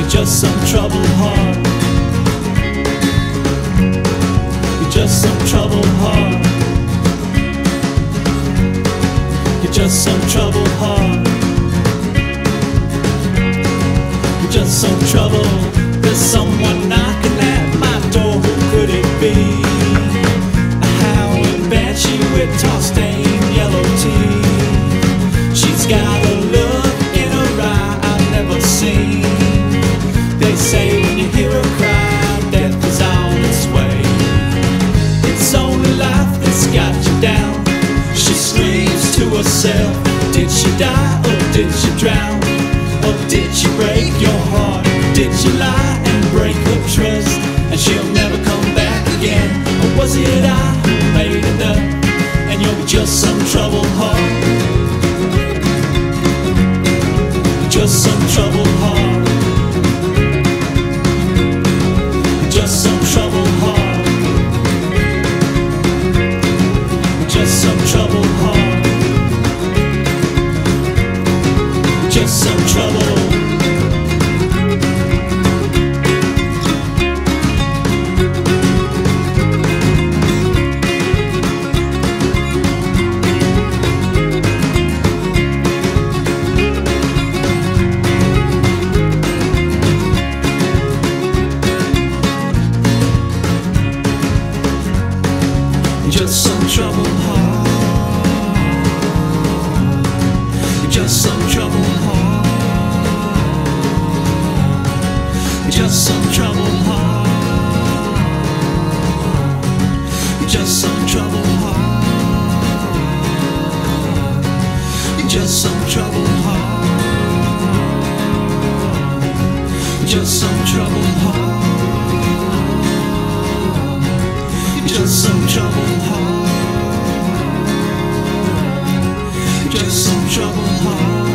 You're just some troubled heart. You're just some troubled heart. You're just some troubled heart. You're just some trouble. There's someone knocking at my door. Who could it be? A howling banshee with tar-stained yellow teeth. She's got a look in her eye I've never seen. They say when you hear her cry, death is on its way. It's only life that's got you down. She screams to herself. Did she die or did she drown? Or did she break your heart? Did she lie and break her trust? And she'll never come back again. Or was it I who made it up? And you're just some troubled heart. Just some troubled heart. Just some troubled heart. Just some troubled heart. Just some trouble. Just some troubled heart. Just some troubled heart. Just some troubled heart. Just some troubled heart. Just some troubled heart. Just some troubled heart. Just some troubled heart. Just some troubled heart.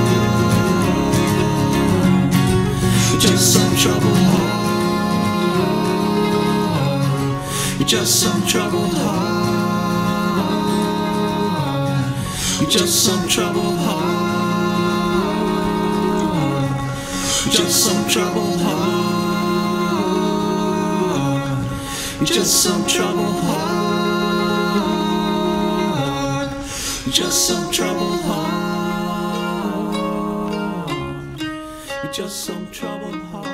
Just some troubled heart. Just some troubled heart. Just some troubled heart. Just some troubled heart. Just some troubled heart. Just some troubled heart. Just some troubled heart.